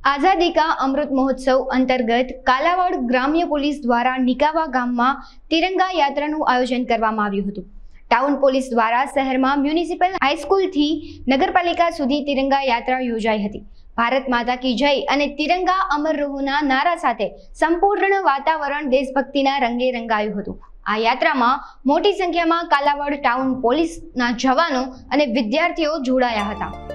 आजादी का अमृत महोत्सव अंतर्गत कालावाड़ ग्राम्य पुलिस द्वारा निकावा गाम में तिरंगा यात्राનું आयोजन કરવામાં આવ્યું હતું। टाउन पुलिस द्वारा शहर में म्युनिसिपल हाईस्कूल थी नगरपालिका सुधी तिरंगा यात्रा योजाई हती। भारत माता की जय अने तिरंगा अमर रहोना नारा साथे संपूर्ण वातावरण देशभक्तिना रंगे रंगायुं हतुं। आ यात्रा में मोटी संख्या में कालावाड़ टाउन पुलिसना जवानों अने विद्यार्थीओ जोड़ाया हता।